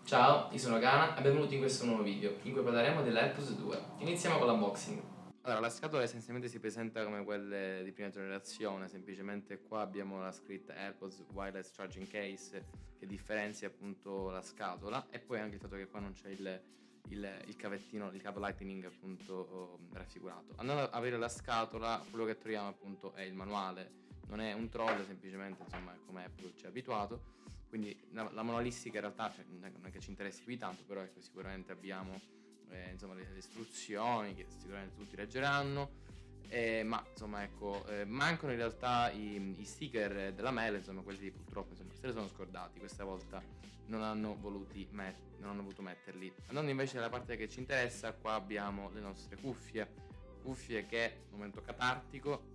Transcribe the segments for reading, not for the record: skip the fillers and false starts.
Ciao, io sono Gana e benvenuti in questo nuovo video in cui parleremo dell'AirPods 2. Iniziamo con l'unboxing. Allora, la scatola essenzialmente si presenta come quelle di prima generazione, semplicemente qua abbiamo la scritta AirPods Wireless Charging Case che differenzia appunto la scatola, e poi anche il fatto che qua non c'è il cavettino, il cavo Lightning appunto raffigurato. Andando ad aprire la scatola, quello che troviamo appunto è il manuale, non è un troll, semplicemente insomma è come Apple ci ha abituato. Quindi la manualistica in realtà non è che ci interessi più di tanto, però ecco, sicuramente abbiamo insomma, le istruzioni che sicuramente tutti leggeranno, ma insomma ecco, mancano in realtà i sticker della mail, insomma quelli purtroppo insomma, se ne sono scordati, questa volta non hanno voluto metterli. Andando invece alla parte che ci interessa, qua abbiamo le nostre cuffie che, momento catartico,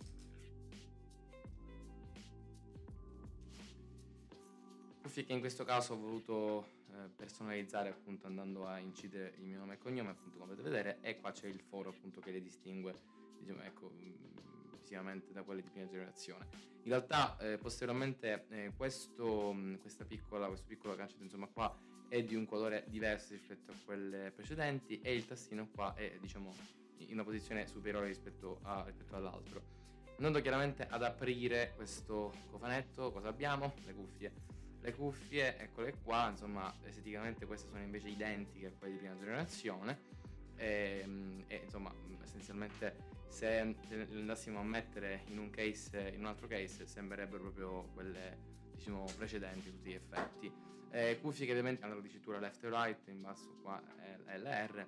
cuffie che in questo caso ho voluto personalizzare appunto andando a incidere il mio nome e cognome, appunto come potete vedere, e qua c'è il foro appunto che le distingue, diciamo, ecco, visivamente da quelle di prima generazione. In realtà posteriormente questo piccolo gancetto insomma qua è di un colore diverso rispetto a quelle precedenti, e il tastino qua è diciamo in una posizione superiore rispetto all'altro. Andando chiaramente ad aprire questo cofanetto, cosa abbiamo? Le cuffie, eccole qua, insomma, esteticamente queste sono invece identiche a quelle di prima generazione, insomma, essenzialmente se le andassimo a mettere in un altro case, sembrerebbero proprio quelle, diciamo, precedenti a tutti gli effetti. Cuffie che ovviamente hanno la dicitura left e right, in basso qua è LR,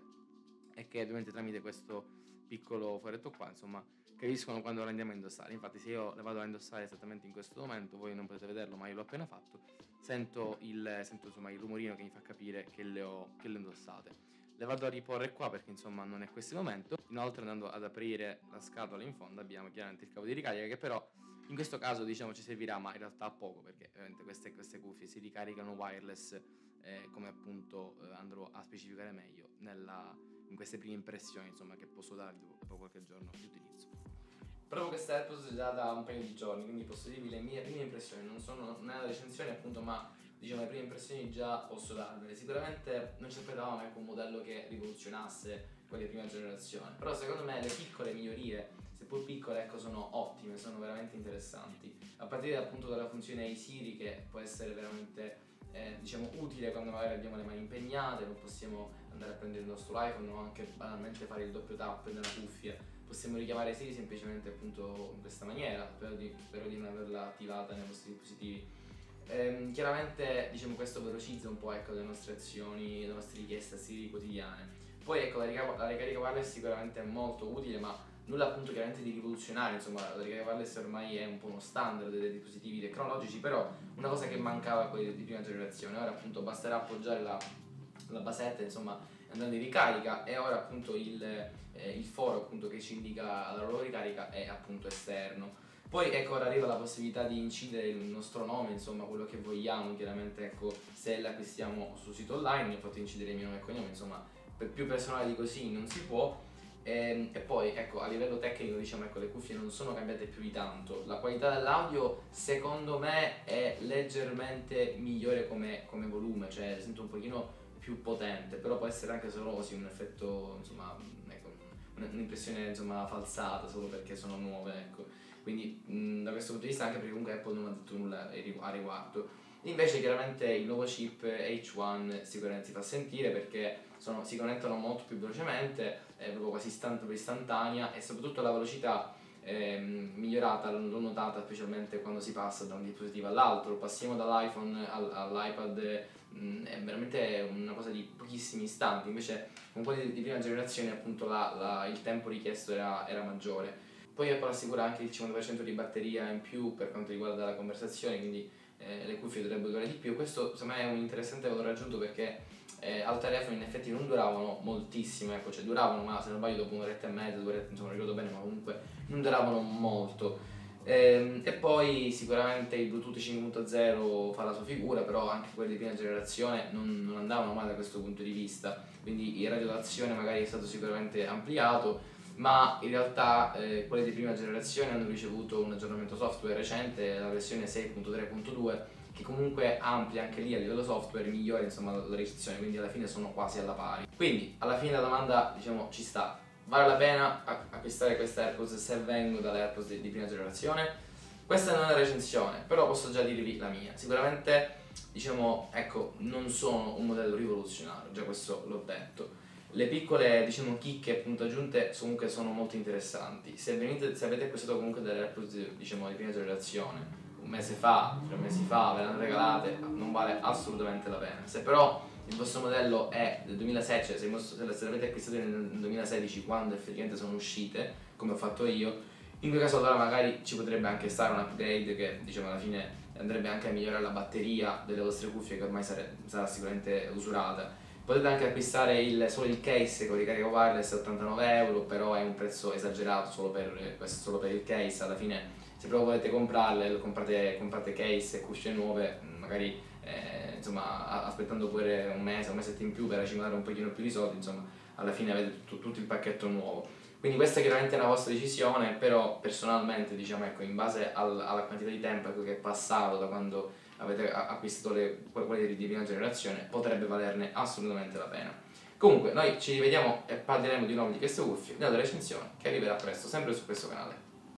e che ovviamente tramite questo piccolo foretto qua, insomma, capiscono quando le andiamo a indossare. Infatti se io le vado a indossare esattamente in questo momento, voi non potete vederlo ma io l'ho appena fatto, sento insomma il rumorino che mi fa capire che le ho indossate. Le vado a riporre qua perché insomma non è questo il momento. Inoltre, andando ad aprire la scatola in fondo, abbiamo chiaramente il cavo di ricarica, che però in questo caso diciamo ci servirà, ma in realtà a poco, perché ovviamente queste cuffie si ricaricano wireless, come appunto andrò a specificare meglio in queste prime impressioni insomma che posso darvi dopo qualche giorno di utilizzo. Provo questa AirPods già da un paio di giorni, quindi posso dirvi le mie prime impressioni. Non è una recensione appunto, ma diciamo le prime impressioni già posso darvele. Sicuramente non ci aspettavamo ecco, un modello che rivoluzionasse quelle di prima generazione, però secondo me le piccole migliorie, seppur piccole, ecco, sono ottime, sono veramente interessanti. A partire appunto dalla funzione ai Siri, che può essere veramente diciamo utile quando magari abbiamo le mani impegnate, non possiamo andare a prendere il nostro iPhone o anche banalmente fare il doppio tap nella cuffia. Possiamo richiamare Siri semplicemente appunto in questa maniera, spero di non averla attivata nei vostri dispositivi. Chiaramente diciamo questo velocizza un po' ecco, le nostre azioni, le nostre richieste a Siri quotidiane. Poi ecco la ricarica wireless sicuramente è molto utile, ma nulla appunto chiaramente di rivoluzionario, insomma la ricarica wireless ormai è un po' uno standard dei dispositivi tecnologici, però una cosa che mancava a quelli di prima generazione. Ora appunto basterà appoggiare la basetta insomma andando in ricarica, e ora appunto il foro appunto che ci indica la loro ricarica è appunto esterno. Poi ecco ora arriva la possibilità di incidere il nostro nome, insomma quello che vogliamo, chiaramente ecco se l'acquistiamo sul sito online, io ho fatto incidere il mio nome e cognome, insomma per più personale di così non si può. E poi ecco a livello tecnico diciamo ecco le cuffie non sono cambiate più di tanto, la qualità dell'audio secondo me è leggermente migliore come volume, cioè sento un pochino più potente, però può essere anche solo così un effetto, insomma, ecco, un'impressione insomma falsata solo perché sono nuove, ecco. Quindi da questo punto di vista, anche perché comunque Apple non ha detto nulla a riguardo. Invece chiaramente il nuovo chip H1 sicuramente si fa sentire perché si connettano molto più velocemente, è proprio quasi istantanea, e soprattutto la velocità migliorata l'ho notata specialmente quando si passa da un dispositivo all'altro. Passiamo dall'iPhone all'iPad, è veramente una cosa di pochissimi istanti, invece con quelli di prima generazione appunto il tempo richiesto era maggiore. Poi Apple assicura anche il 50% di batteria in più per quanto riguarda la conversazione, quindi le cuffie dovrebbero durare di più. Questo secondo me è un interessante valore aggiunto perché al telefono in effetti non duravano moltissimo, ecco, cioè duravano, ma se non sbaglio dopo un'oretta e mezza, 2 orette, insomma non ricordo bene, ma comunque non duravano molto. E poi sicuramente il Bluetooth 5.0 fa la sua figura, però anche quelli di prima generazione non andavano male da questo punto di vista, quindi il raggio d'azione magari è stato sicuramente ampliato, ma in realtà quelle di prima generazione hanno ricevuto un aggiornamento software recente, la versione 6.3.2, che comunque amplia anche lì a livello software, migliora insomma la ricezione, quindi alla fine sono quasi alla pari. Quindi alla fine la domanda, diciamo, ci sta: vale la pena acquistare queste AirPods se vengo dalle AirPods di prima generazione? Questa non è una recensione, però posso già dirvi la mia. Sicuramente, diciamo, ecco, non sono un modello rivoluzionario, già questo l'ho detto. Le piccole, diciamo, chicche appunto aggiunte comunque sono molto interessanti. Se avete acquistato comunque delle AirPods, diciamo, di prima generazione, un mese fa, 3 mesi fa, ve le hanno regalate, non vale assolutamente la pena. Se però il vostro modello è del 2007, cioè se le avete acquistate nel 2016 quando effettivamente sono uscite, come ho fatto io, in quel caso allora magari ci potrebbe anche stare un upgrade che, diciamo, alla fine andrebbe anche a migliorare la batteria delle vostre cuffie, che ormai sarà sicuramente usurata. Potete anche acquistare solo il case con ricarica wireless a 89 €, però è un prezzo esagerato solo per il case. Alla fine, se proprio volete comprarle, comprate case e cuffie nuove, magari insomma, aspettando pure un mesetto in più per accumulare un pochino più di soldi, insomma, alla fine avete tutto il pacchetto nuovo. Quindi questa è chiaramente una vostra decisione, però personalmente, diciamo, ecco, in base alla quantità di tempo, ecco, che è passato da quando avete acquistato quelle di prima generazione, potrebbe valerne assolutamente la pena. Comunque, noi ci rivediamo e parleremo di nuovo di queste cuffie nella recensione che arriverà presto, sempre su questo canale.